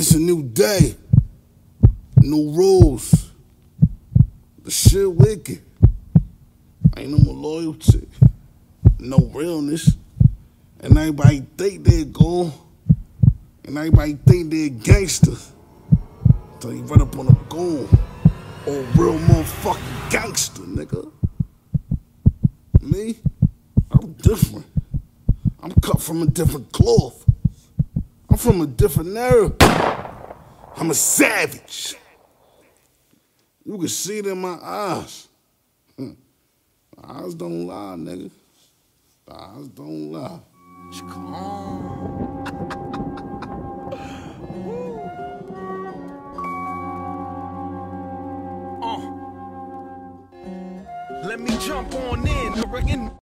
It's a new day, new rules. The shit wicked. Ain't no more loyalty, no realness. And everybody think they're gold, and everybody think they're gangster. Till you run up on a goon, or a real motherfucking gangster, nigga. Me, I'm different. I'm cut from a different cloth. I'm from a different era. I'm a savage. You can see it in my eyes. My eyes don't lie, nigga. The eyes don't lie. Come on. Let me jump on in.